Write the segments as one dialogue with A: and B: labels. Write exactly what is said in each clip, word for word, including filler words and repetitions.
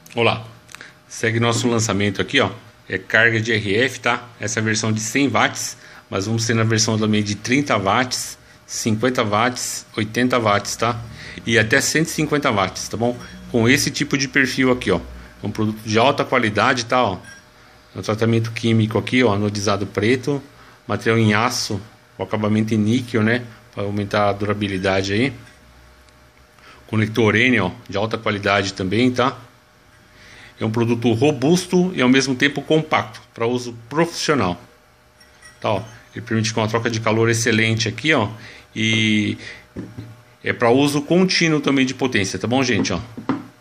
A: Olá, segue nosso lançamento aqui, ó. É carga de R F, tá? Essa é a versão de cem watts, mas vamos ter na versão também de trinta watts, cinquenta watts, oitenta watts, tá? E até cento e cinquenta watts, tá bom? Com esse tipo de perfil aqui, ó. É um produto de alta qualidade, tá? Ó. É um tratamento químico aqui, ó, anodizado preto, material em aço, o acabamento em níquel, né? Para aumentar a durabilidade aí. Conector N, ó, de alta qualidade também, tá? É um produto robusto e ao mesmo tempo compacto para uso profissional. Tá, ó. Ele permite com uma troca de calor excelente aqui, ó, e é para uso contínuo também de potência, tá bom, gente, ó?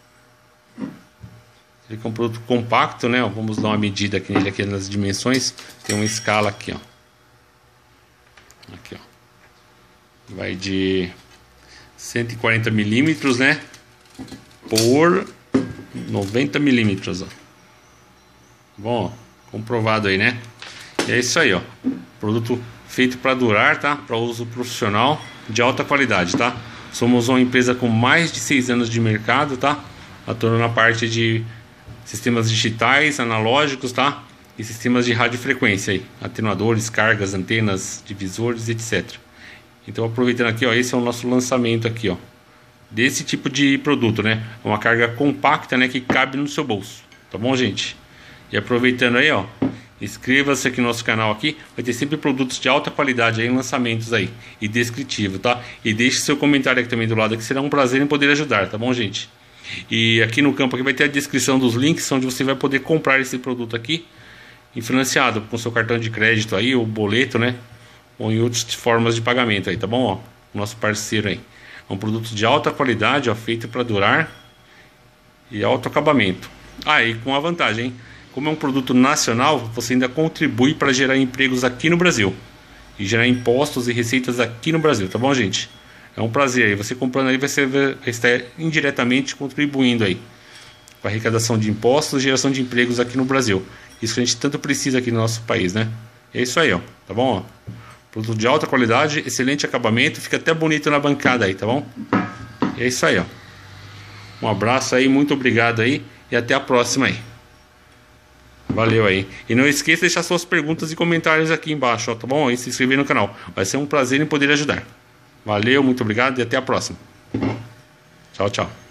A: Ele é um produto compacto, né? Ó, vamos dar uma medida aqui nele aqui nas dimensões. Tem uma escala aqui, ó. Aqui, ó. Vai de cento e quarenta milímetros, né? Por noventa milímetros, ó. Bom, ó, comprovado aí, né? E é isso aí, ó. Produto feito para durar, tá? Para uso profissional, de alta qualidade, tá? Somos uma empresa com mais de seis anos de mercado, tá? Atuando na parte de sistemas digitais, analógicos, tá? E sistemas de radiofrequência aí, atenuadores, cargas, antenas, divisores, etcétera. Então, aproveitando aqui, ó, esse é o nosso lançamento aqui, ó, desse tipo de produto, né? Uma carga compacta, né, que cabe no seu bolso. Tá bom, gente? E aproveitando aí, ó, inscreva-se aqui no nosso canal aqui, vai ter sempre produtos de alta qualidade aí, lançamentos aí, e descritivo, tá? E deixe seu comentário aqui também do lado, que será um prazer em poder ajudar, tá bom, gente? E aqui no campo aqui vai ter a descrição dos links, onde você vai poder comprar esse produto aqui, e financiado com seu cartão de crédito aí, ou boleto, né? Ou em outras formas de pagamento aí, tá bom? Ó, nosso parceiro aí. É um produto de alta qualidade, ó, feito para durar e alto acabamento. Ah, e com a vantagem, hein? Como é um produto nacional, você ainda contribui para gerar empregos aqui no Brasil e gerar impostos e receitas aqui no Brasil, tá bom, gente? É um prazer aí. Você comprando aí, você vai estar indiretamente contribuindo aí com a arrecadação de impostos e geração de empregos aqui no Brasil. Isso que a gente tanto precisa aqui no nosso país, né? É isso aí, ó. Tá bom? Ó. Produto de alta qualidade, excelente acabamento, fica até bonito na bancada aí, tá bom? E é isso aí, ó. Um abraço aí, muito obrigado aí e até a próxima aí. Valeu aí. E não esqueça de deixar suas perguntas e comentários aqui embaixo, ó, tá bom? E se inscrever no canal. Vai ser um prazer em poder ajudar. Valeu, muito obrigado e até a próxima. Tchau, tchau.